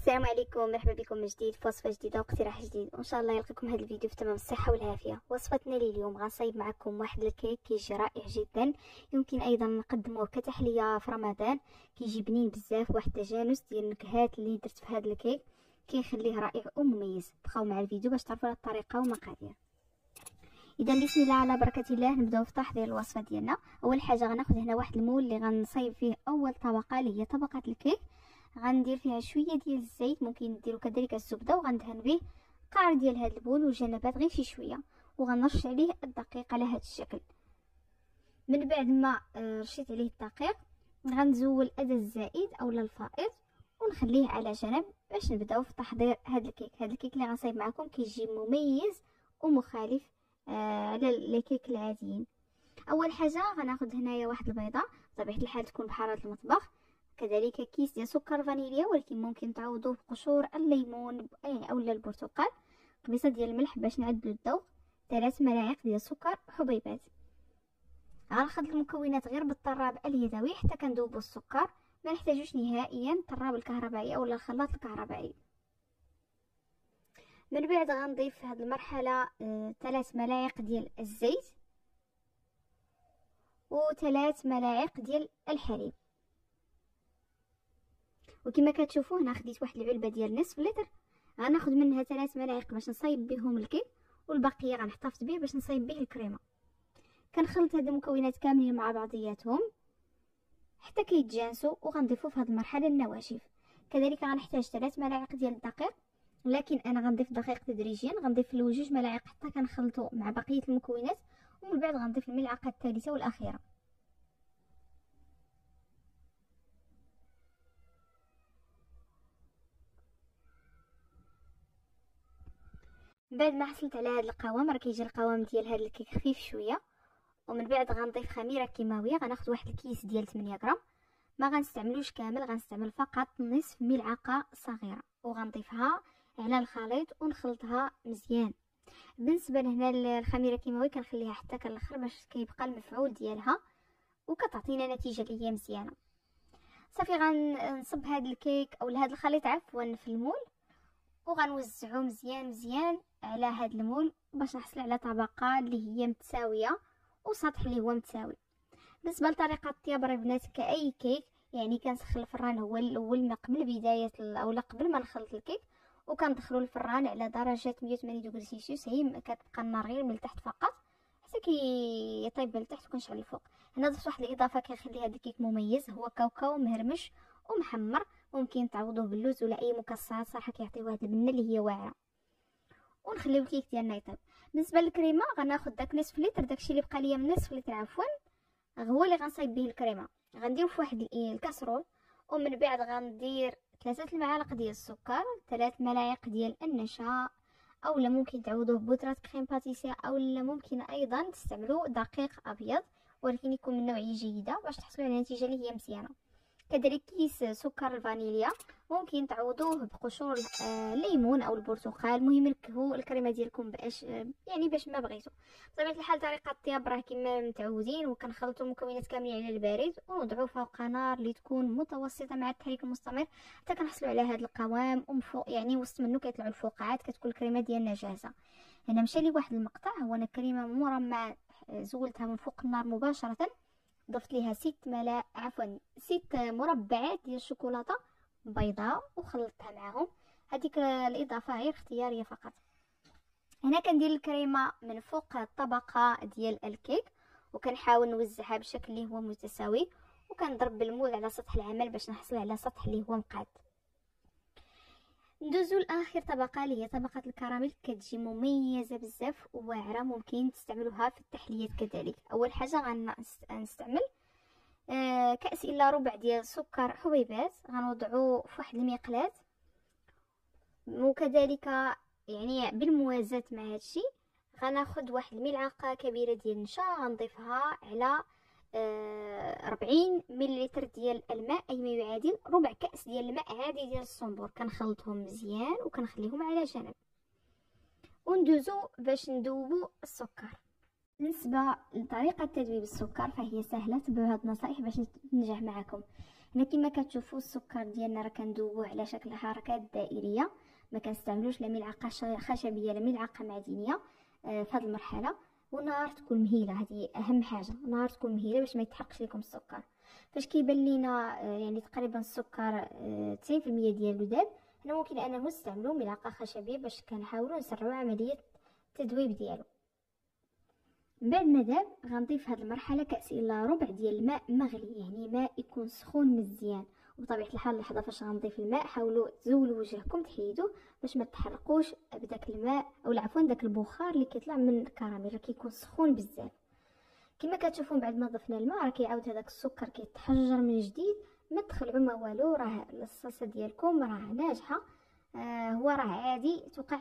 السلام عليكم، مرحبا بكم من جديد في وصفه جديده واقتراح جديد، وان شاء الله يلقاكم هذا الفيديو في تمام الصحه والعافيه. وصفتنا لليوم غنصايب معكم واحد الكيك كيجي رائع جدا، يمكن ايضا نقدموه كتحليه في رمضان، كيجي بنين بزاف، واحد التجانس ديال النكهات اللي درت في هذا الكيك كيخليه رائع ومميز. بقاو مع الفيديو باش تعرفوا الطريقه والمقادير. اذا بسم الله على بركه الله نبداو في تحضير الوصفه ديالنا. اول حاجه غناخذ هنا واحد المول اللي غنصايب فيه اول طبقه اللي هي طبقه الكيك، غندير فيها شويه ديال الزيت، ممكن ديروا كذلك الزبده، وغندهن به قعر ديال هذا البول والجنبات غير شي شويه، وغنرش عليه الدقيق على هذا الشكل. من بعد ما رشيت عليه الدقيق غنزول الادى الزائد اولا الفائض ونخليه على جنب باش نبداو في تحضير هذا الكيك. هذا الكيك اللي غنصايب معكم كيجي مميز ومخالف على الكيك العاديين. اول حاجه غناخذ هنايا واحد البيضه، بطبيعه الحال تكون بحراره المطبخ، كذلك كيس ديال سكر فانيليا ولكن ممكن تعوضوه بقشور الليمون اولا البرتقال، قبيصه ديال الملح باش نعدلوا الذوق، 3 ملاعق ديال السكر حبيبات. غناخذ المكونات غير بالطراب اليدوي حتى كنذوبوا السكر، ما نحتاجوش نهائيا الطراب الكهربائي اولا الخلاط الكهربائي. من بعد غنضيف في هذه المرحله 3 ملاعق ديال الزيت و3 ملاعق ديال الحليب. وكما كتشوفوا هنا خديت واحد العلبه ديال نصف لتر، غناخذ منها 3 ملاعق باش نصايب بهم الكيك، والبقيه غنحتفظ به باش نصايب به الكريمه. كنخلط هاد المكونات كاملين مع بعضياتهم حتى كيتجانسوا، وغنضيفوا في هذه المرحله النواشف. كذلك غنحتاج 3 ملاعق ديال الدقيق، لكن انا غنضيف دقيق تدريجيا، غنضيف له 2 ملاعق حتى كنخلطوا مع بقيه المكونات، ومن بعد غنضيف الملعقه الثالثه والاخيره. بعد ما حصلت على هذا القوام، راه كيجي القوام ديال هذا الكيك خفيف شويه، ومن بعد غنضيف خميره كيماويه. غناخذ واحد الكيس ديال 8 غرام، ما غنستعملوش كامل، غنستعمل فقط نصف ملعقه صغيره، وغنضيفها على الخليط ونخلطها مزيان. بالنسبه لهنا الخميره الكيماويه كنخليها حتى كالاخر باش كيبقى المفعول ديالها وكتعطينا نتيجه اللي هي مزيانه. صافي غنصب هذا الكيك او هذا الخليط عفوا في المول، وغنوزعو مزيان على هذا المول باش نحصل على طبقه اللي هي متساويه وسطح اللي هو متساوي. بالنسبه لطريقه الطياب راه البنات كاي كيك، يعني كنسخن الفران هو الاول ما قبل بدايه اولا قبل ما نخلط الكيك، وكندخلوا الفران على درجه 180 دوغري سيلسيوس، هي كتبقى النار غير من التحت فقط حتى كيطيب من التحت وكنشعل الفوق. هنا ضفت واحد الاضافه كيخلي هذا الكيك مميز، هو كاوكاو مهرمش ومحمر، ممكن تعوضوه باللوز ولا اي مكسرات، صراحه كيعطيو واحد البنه اللي هي واعره. ونخليو الكيك ديالنا يطيب. بالنسبه للكريمه غناخذ داك نصف لتر، داكشي اللي بقى ليا من نصف لتر عفوا هو اللي غنصايب به الكريمه. غنديرو في واحد الكاسرول، ومن بعد غندير 3 المعالق ديال السكر، 3 ملاعق ديال النشا، اولا ممكن تعوضوه ببودره كريم باتيسير، اولا ممكن ايضا تستعملوا دقيق ابيض ولكن يكون من نوعيه جيده باش تحصلوا على نتيجه اللي هي مزيانه. كذلك كيس سكر الفانيليا ممكن تعوضوه بقشور الليمون او البرتقال، المهم نكهوا الكريمه ديالكم باش باش ما بغيتو. بطبيعه الحال طريقه الطياب راه كما متعودين، وكنخلطوا المكونات كاملين على البارد ونوضعوا فوق نار اللي تكون متوسطه مع التحريك المستمر حتى كنحصلوا على هذا القوام، ومن فوق وسط منه كيطلعوا الفقاعات، كتكون الكريمه ديالنا جاهزه. هنا مشى لي واحد المقطع، هو انا الكريمه مورا ما زولتها من فوق النار مباشره ضفت ليها 6 مربعات ديال الشوكولاته بيضاء وخلطتها معهم. هذيك الاضافه غير اختياريه فقط. هنا كندير الكريمه من فوق الطبقه ديال الكيك، وكنحاول نوزعها بشكل اللي هو متساوي، وكنضرب بالمول على سطح العمل باش نحصل على سطح اللي هو مقاد. ندوزو لاخر طبقه اللي هي طبقه الكراميل، كتجي مميزه بزاف وواعره، ممكن تستعملوها في التحليات كذلك. اول حاجه غنستعمل كاس الا ربع ديال سكر حبيبات، غنوضعوه في واحد المقلاة، وكذلك بالموازاه مع هادشي غناخذ واحد الملعقه كبيره ديال النشا، غنضيفها على 40 مليلتر ديال الماء، اي ما يعادل ربع كاس ديال الماء عادي ديال الصنبور. كنخلطهم مزيان وكنخليهم على جنب، وندوزو باش نذوبوا السكر. بالنسبه لطريقه تذويب السكر فهي سهله، تبعوا هاد النصائح باش تنجح معكم. هنا كما كتشوفوا السكر ديالنا راه كندوبوه على شكل حركات دائريه، ما كنستعملوش لا ملعقه خشبيه لا ملعقه معدنيه في هذه المرحله. والنار تكون مهيله، هذه اهم حاجه، النار تكون مهيله باش ما يتحرقش لكم السكر. فاش كيبان لينا يعني تقريبا السكر 90% ديالو داب، هنا ممكن انه نستعملوا ملعقه خشبيه باش كنحاولوا نسرعوا عمليه التذويب ديالو. من بعد ما داب غنضيف هذه المرحله كاس الا ربع ديال الماء مغلي، يعني ماء يكون سخون مزيان. وبطبيعه الحال اللحظه فاش غنضيف الماء حاولوا تزولوا وجهكم تحيدوه باش ما تحرقوش بداك الماء او عفوا داك البخار اللي كيطلع من الكراميل، راه كيكون سخون بزاف. كما كتشوفون بعد ما ضفنا الماء راه كيعاود هذاك السكر كيتحجر من جديد، ما تخلعوا ما والو، راه الصلصه ديالكم راه ناجحه. هو راه عادي توقع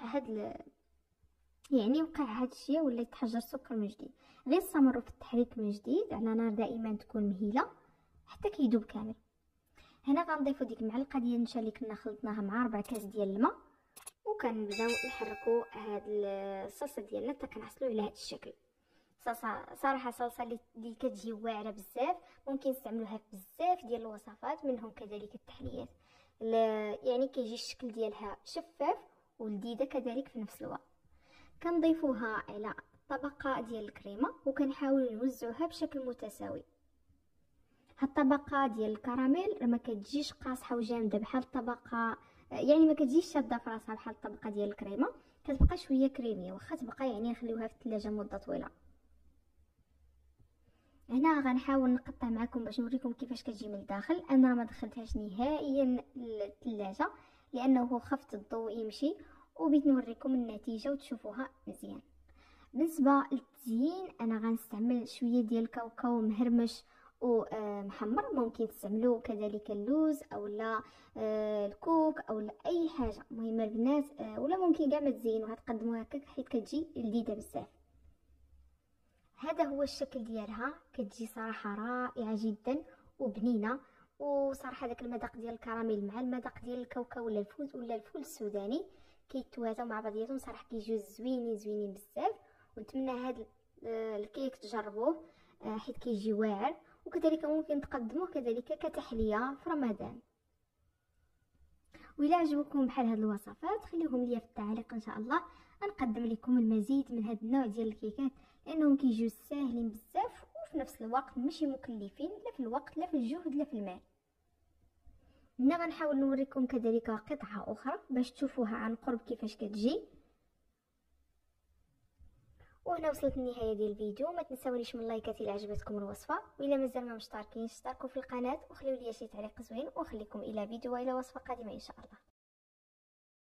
يعني وقع هاد الشيء ولا يتحجر السكر من جديد. غير استمروا في التحريك من جديد على نار دائما تكون مهيله حتى كيذوب كامل. هنا غنضيفوا ديك المعلقه ديال النشا اللي كنا خلطناها مع 4 كاس ديال الماء، وكنبداو نحركوا هاد الصلصه ديالنا حتى كنحصلوا على هاد الشكل. صراحه صلصه اللي كتجي واعره بزاف، ممكن نستعملوها في بزاف ديال الوصفات، منهم كذلك التحليات. يعني كيجي الشكل ديالها شفاف ولذيذه كذلك في نفس الوقت. كنضيفوها على طبقه ديال الكريمه وكنحاول نوزعوها بشكل متساوي. هاد الطبقه ديال الكراميل ما كتجيش قاصحه وجامده بحال الطبقه، يعني ما كتجيش شاده في راسها بحال الطبقه ديال الكريمه، كتبقى شويه كريميه واخا تبقى يعني نخليوها في الثلاجه مده طويله. هنا غنحاول نقطع معكم باش نوريكم كيفاش كتجي من الداخل. انا ما دخلتهاش نهائيا للثلاجه لانه خفت الضوء يمشي، وبغيت نوريكم النتيجه وتشوفوها مزيان. بالنسبه للتزيين انا غنستعمل شويه ديال الكاوكاو مهرمش ومحمر، ممكن تستعملوا كذلك اللوز او لا الكوك او لا اي حاجه مهمه البنات، ولا ممكن كاع ما تزينوها تقدموها هكاك حيت كتجي لذيذه بزاف. هذا هو الشكل ديالها، كتجي صراحه رائعه جدا وبنينه. وصراحه داك المذاق ديال الكراميل مع المذاق ديال الكاوكاو ولا الفوز ولا الفول السوداني كيتوازاو مع بعضياتهم، صراحه كيجيو زوينين بزاف. ونتمنى هذا الكيك تجربوه حيت كيجي واعر، وكذلك ممكن تقدموه كذلك كتحليه في رمضان. وإلا عجبكم بحال هاد الوصفات خليهم ليا في التعليق ان شاء الله، نقدم لكم المزيد من هاد النوع ديال الكيكات لانهم كيجيو ساهلين بزاف وفي نفس الوقت ماشي مكلفين لا في الوقت لا في الجهد لا في المال. هنا غنحاول نوريكم كذلك قطعه اخرى باش تشوفوها عن قرب كيفاش كتجي. وهنا وصلت النهايه ديال الفيديو، ما تنساونيش من اللايكات الى عجبتكم الوصفه، والا مازال ما مشتركين اشتركوا في القناه وخليوا لي شي تعليق زوين، وخليكم الى فيديو والى وصفه قادمه ان شاء الله.